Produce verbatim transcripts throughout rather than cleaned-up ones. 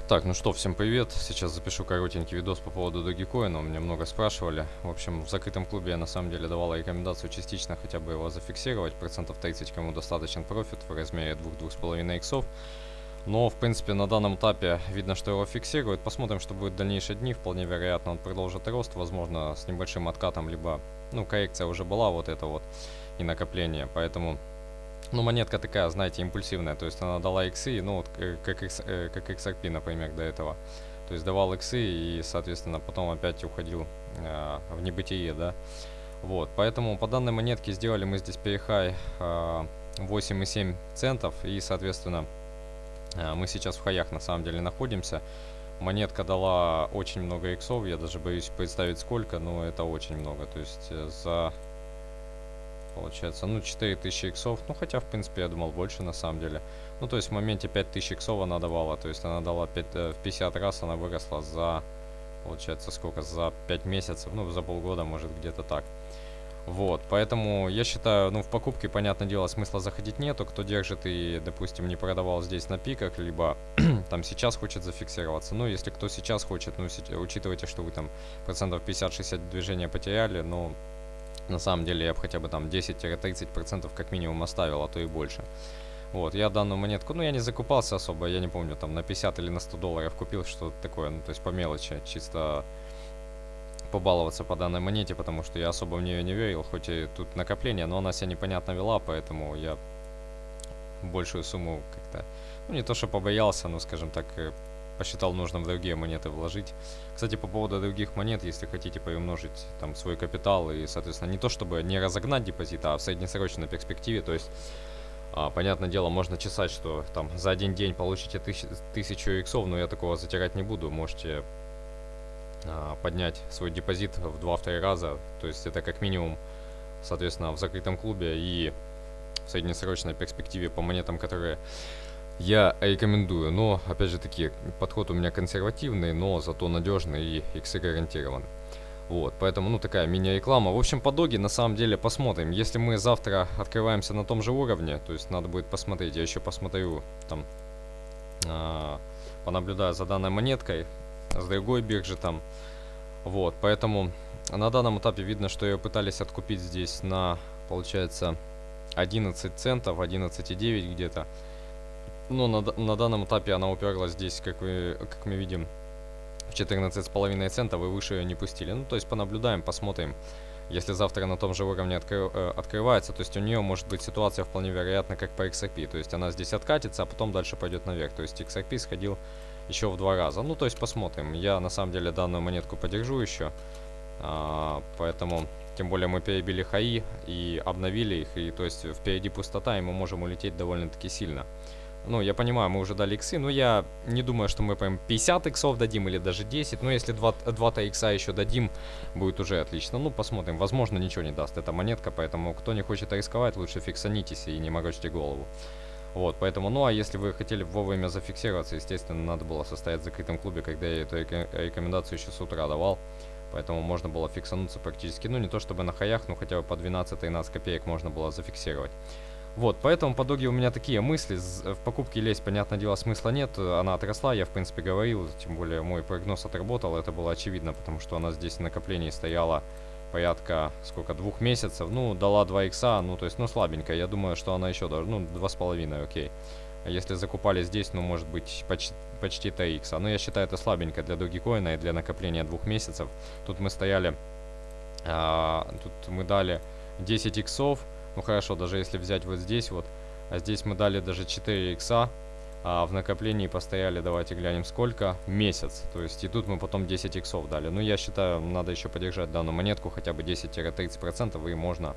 Так, ну что, всем привет. Сейчас запишу коротенький видос по поводу Dogecoin. Меня много спрашивали. В общем, в закрытом клубе я на самом деле давал рекомендацию частично хотя бы его зафиксировать. Процентов тридцать, кому достаточен профит в размере двух-двух с половиной иксов. Но, в принципе, на данном этапе видно, что его фиксируют. Посмотрим, что будет в дальнейшие дни. Вполне вероятно, он продолжит рост. Возможно, с небольшим откатом, либо, ну, коррекция уже была вот это вот и накопление. Поэтому... Ну, монетка такая, знаете, импульсивная, то есть она дала иксы, ну, вот как, X, как икс ар пи, например, до этого. То есть давал иксы и, соответственно, потом опять уходил э, в небытие, да. Вот, поэтому по данной монетке сделали мы здесь перехай э, восемь и семь центов, и, соответственно, э, мы сейчас в хаях на самом деле находимся. Монетка дала очень много иксов, я даже боюсь представить сколько, но это очень много, то есть э, за... Получается, ну, четыре тысячи иксов, ну, хотя, в принципе, я думал больше, на самом деле. Ну, то есть, в моменте пять тысяч иксов она давала, то есть, она дала пять, в пятьдесят раз, она выросла за, получается, сколько, за пять месяцев, ну, за полгода, может, где-то так. Вот, поэтому я считаю, ну, в покупке, понятное дело, смысла заходить нету. Кто держит и, допустим, не продавал здесь на пиках, либо там сейчас хочет зафиксироваться. Ну, если кто сейчас хочет, ну, учитывайте, что вы там процентов пятьдесят-шестьдесят движения потеряли, но... На самом деле я бы хотя бы там десять-тридцать процентов как минимум оставил, а то и больше. Вот, я данную монетку, ну я не закупался особо, я не помню, там на пятьдесят или на сто долларов купил что-то такое, ну то есть по мелочи, чисто побаловаться по данной монете, потому что я особо в нее не верил, хоть и тут накопление, но она себя непонятно вела, поэтому я большую сумму как-то, ну не то что побоялся, но скажем так, посчитал нужным в другие монеты вложить. Кстати, по поводу других монет, если хотите приумножить там свой капитал и, соответственно, не то чтобы не разогнать депозит, а в среднесрочной перспективе, то есть, а, понятное дело, можно чесать, что там за один день получите тысяч, тысячу иксов, но я такого затирать не буду, можете а, поднять свой депозит в два-три раза, то есть это как минимум, соответственно, в закрытом клубе и в среднесрочной перспективе по монетам, которые... Я рекомендую, но, опять же таки, подход у меня консервативный, но зато надежный и иксы гарантированы. Вот, поэтому, ну, такая мини-реклама. В общем, по доге, на самом деле, посмотрим. Если мы завтра открываемся на том же уровне, то есть надо будет посмотреть, я еще посмотрю, там, э, понаблюдаю за данной монеткой, с другой биржи там. Вот, поэтому на данном этапе видно, что ее пытались откупить здесь на, получается, одиннадцать центов, одиннадцать и девять где-то. Но на, на данном этапе она уперлась здесь, как, вы, как мы видим, в четырнадцать с половиной центов и выше ее не пустили. Ну, то есть понаблюдаем, посмотрим. Если завтра на том же уровне откры, э, открывается, то есть у нее может быть ситуация вполне вероятна, как по икс ар пи. То есть она здесь откатится, а потом дальше пойдет наверх. То есть икс ар пи сходил еще в два раза. Ну, то есть посмотрим. Я на самом деле данную монетку подержу еще. А, поэтому, тем более мы перебили хаи и обновили их. И то есть впереди пустота, и мы можем улететь довольно-таки сильно. Ну, я понимаю, мы уже дали иксы, но я не думаю, что мы прям пятьдесят иксов дадим или даже десять. Но если два-то икса еще дадим, будет уже отлично. Ну, посмотрим. Возможно, ничего не даст эта монетка, поэтому кто не хочет рисковать, лучше фиксанитесь и не морочьте голову. Вот, поэтому, ну, а если вы хотели вовремя зафиксироваться, естественно, надо было состоять в закрытом клубе, когда я эту рекомендацию еще с утра давал. Поэтому можно было фиксануться практически, ну, не то чтобы на хаях, но хотя бы по двенадцать-тринадцать копеек можно было зафиксировать. Вот, поэтому по доге у меня такие мысли, в покупке лезть, понятное дело, смысла нет, она отросла, я в принципе говорил, тем более мой прогноз отработал, это было очевидно, потому что она здесь в накоплении стояла порядка, сколько, двух месяцев, ну, дала два икса, ну, то есть, ну, слабенько, я думаю, что она еще даже, ну, два с половиной, окей. А если закупали здесь, ну, может быть, почти, почти три икса, но я считаю, это слабенько для Dogecoin и для накопления двух месяцев. Тут мы стояли, а, тут мы дали десять иксов. Ну хорошо, даже если взять вот здесь вот, а здесь мы дали даже четыре икса, а в накоплении постояли, давайте глянем сколько, месяц. То есть и тут мы потом десять иксов дали. Ну я считаю, надо еще поддержать данную монетку, хотя бы десять-тридцать процентов, и можно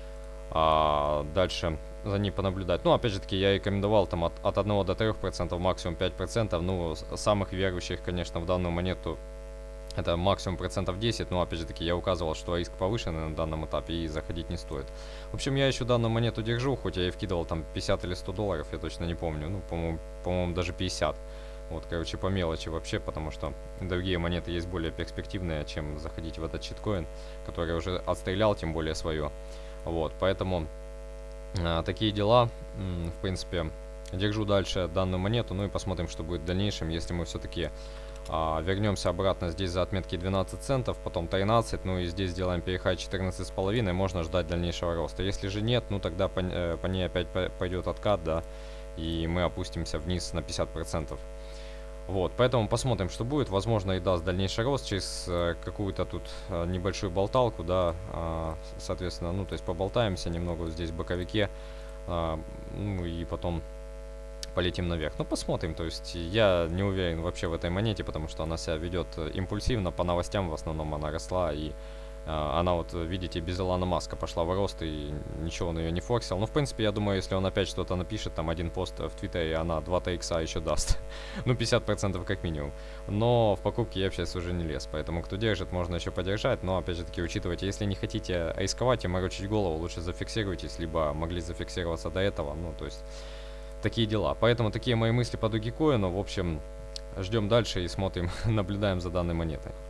а, дальше за ней понаблюдать. Ну опять же таки, я рекомендовал там от, от одного до трёх процентов, максимум пять процентов. Ну самых верующих, конечно, в данную монету это максимум процентов десять, но опять же таки я указывал, что риск повышенный на данном этапе и заходить не стоит. В общем, я еще данную монету держу, хоть я и вкидывал там пятьдесят или сто долларов, я точно не помню, ну, по-моему, по-моему, даже пятьдесят. Вот, короче, по мелочи вообще, потому что другие монеты есть более перспективные, чем заходить в этот щиткоин, который уже отстрелял, тем более свое. Вот, поэтому э, такие дела, в принципе, Держу дальше данную монету, ну и посмотрим, что будет в дальнейшем, если мы все-таки а, вернемся обратно здесь за отметки двенадцать центов, потом тринадцать, ну и здесь сделаем перехай четырнадцать с половиной, можно ждать дальнейшего роста. Если же нет, ну тогда по, э, по ней опять пойдет откат, да, и мы опустимся вниз на пятьдесят процентов. Вот, поэтому посмотрим, что будет. Возможно, и даст дальнейший рост через э, какую-то тут э, небольшую болталку, да, э, соответственно, ну, то есть поболтаемся немного вот здесь в боковике, э, ну, и потом полетим наверх. Ну, посмотрим, то есть я не уверен вообще в этой монете, потому что она себя ведет импульсивно, по новостям в основном она росла, и э, она вот, видите, без Илона Маска пошла в рост, и ничего он ее не форсил. Ну, в принципе, я думаю, если он опять что-то напишет, там один пост в Твиттере, она два тэ икса еще даст. Ну, пятьдесят процентов как минимум. Но в покупке я сейчас уже не лез, поэтому кто держит, можно еще подержать, но, опять же таки, учитывайте, если не хотите рисковать и морочить голову, лучше зафиксируйтесь, либо могли зафиксироваться до этого, ну, то есть такие дела. Поэтому такие мои мысли по Dogecoin. В общем, ждем дальше и смотрим, наблюдаем за данной монетой.